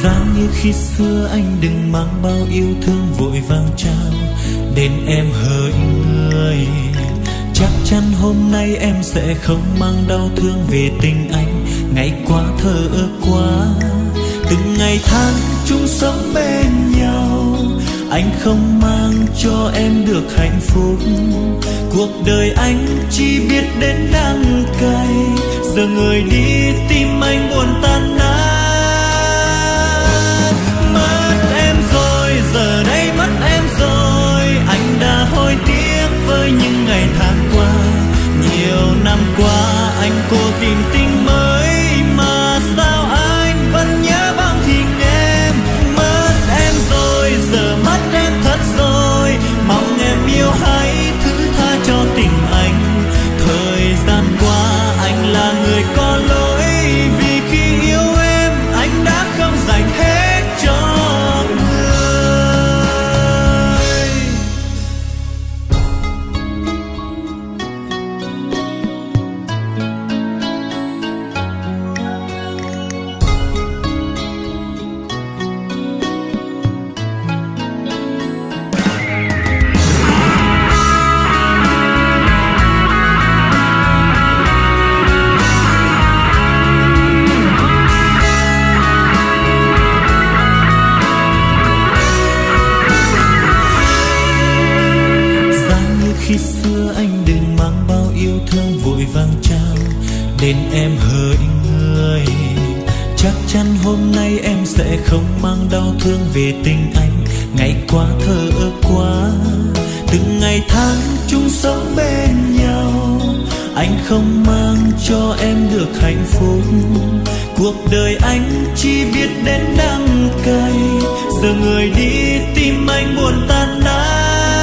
Giá như khi xưa anh đừng mang bao yêu thương vội vàng trao đến em hỡi người. Chắc chắn hôm nay em sẽ không mang đau thương vì tình anh ngày qua thơ ước quá. Từng ngày tháng chung sống bên nhau, anh không mang cho em được hạnh phúc. Cuộc đời anh chỉ biết đến đắng cay, giờ người đi tim anh buồn tan nát. Mất em rồi, giờ đây mất em rồi, anh đã hối tiếc với những ngày tháng qua. Nhiều năm qua anh cố tìm tình mới, mà sao anh vẫn nhớ bóng hình em. Mất em rồi, giờ mất em thật rồi, mong em yêu hãy thứ tha cho tình anh. Thời gian qua anh là người có lỗi, vì khi yêu em anh đã không dành hết cho người. Khi xưa anh đừng mang bao yêu thương vội vàng trao đến em hỡi người. Chắc chắn hôm nay em sẽ không mang đau thương vì tình anh ngày qua thơ ước quá. Từng ngày tháng chung sống bên nhau, anh không mang cho em được hạnh phúc. Cuộc đời anh chỉ biết đến đắng cay, giờ người đi tim anh buồn tan nát.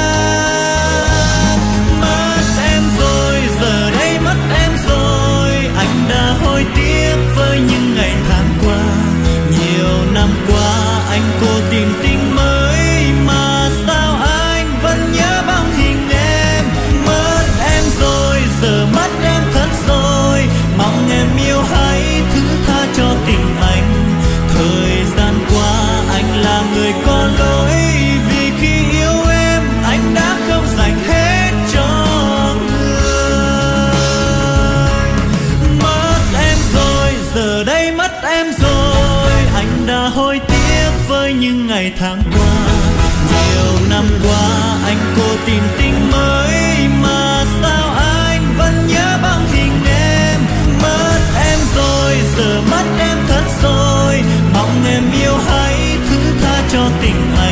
Giờ đây mất em rồi, anh đã hối tiếc với những ngày tháng qua. Nhiều năm qua anh cố tìm tình mới, mà sao anh vẫn nhớ bóng hình em. Mất em rồi, giờ mất em thật rồi, mong em yêu hãy thứ tha cho tình anh. Thời gian qua anh là người có lỗi, vì khi yêu em anh đã không dành hết cho người. Giờ đây mất em rồi, anh đã hối tiếc với những ngày tháng qua. Nhiều năm qua anh cố tìm tình mới, mà sao anh vẫn nhớ bóng hình em. Mất em rồi, giờ mất em thật rồi, mong em yêu hãy thứ tha cho tình anh.